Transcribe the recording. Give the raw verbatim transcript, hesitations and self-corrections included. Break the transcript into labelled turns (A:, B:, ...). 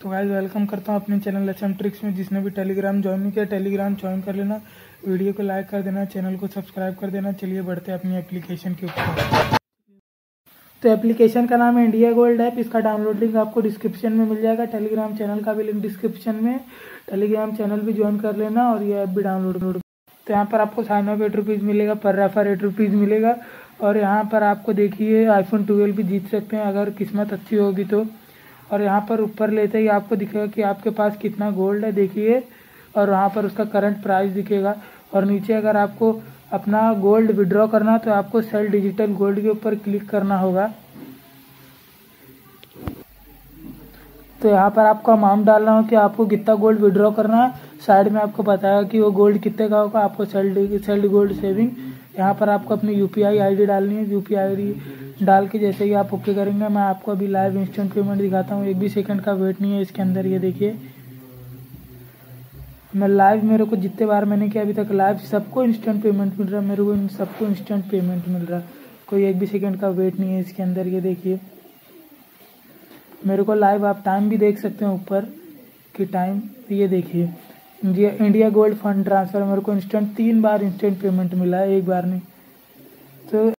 A: तो guys welcome करता हूँ अपने चैनल एचएम ट्रिक्स में। जिसने भी टेलीग्राम ज्वाइन नहीं किया टेलीग्राम ज्वाइन कर लेना, वीडियो को लाइक कर देना, चैनल को सब्सक्राइब कर देना। चलिए बढ़ते हैं अपनी एप्लीकेशन के ऊपर। तो एप्लीकेशन का नाम है इंडिया गोल्ड ऐप। इसका डाउनलोड लिंक आपको डिस्क्रिप्शन में मिल जाएगा। टेलीग्राम चैनल का भी लिंक डिस्क्रिप्शन में। टेलीग्राम चैनल भी ज्वाइन कर लेना और ये ऐप भी डाउनलोड। तो यहाँ पर आपको साइन अप एट रुपीज़ मिलेगा, पर रेफर एट रुपीज़ मिलेगा। और यहाँ पर आपको देखिए आईफोन ट्वेल्व भी जीत सकते हैं अगर किस्मत अच्छी होगी तो। और यहाँ पर ऊपर लेते ही आपको दिखेगा कि आपके पास कितना गोल्ड है, देखिए। और वहाँ पर उसका करंट प्राइस दिखेगा। और नीचे अगर आपको अपना गोल्ड विड्रॉ करना तो आपको सेल डिजिटल गोल्ड के ऊपर क्लिक करना होगा। तो यहाँ पर आपको अमाउंट डालना हो कि आपको कितना गोल्ड विड्रॉ करना है। साइड में आपको बताया कि वो गोल्ड कितने का होगा। आपको सेल सेल गोल्ड सेविंग, यहाँ पर आपको अपनी यूपीआई आईडी डालनी है। यूपीआई आईडी डाल के जैसे ही आप ओके करेंगे, मैं आपको अभी लाइव इंस्टेंट पेमेंट दिखाता हूँ। एक भी सेकंड का वेट नहीं है इसके अंदर। ये देखिए मैं लाइव, मेरे को जितने बार मैंने किया अभी तक लाइव सबको इंस्टेंट पेमेंट मिल रहा है। मेरे को इन सबको इंस्टेंट पेमेंट मिल रहा है, कोई एक भी सेकंड का वेट नहीं है इसके अंदर। ये देखिए मेरे को लाइव, आप टाइम भी देख सकते हैं ऊपर कि टाइम। ये देखिए India India gold fund transfer, मेरे को इंस्टेंट तीन बार इंस्टेंट पेमेंट मिला है, एक बार नहीं। तो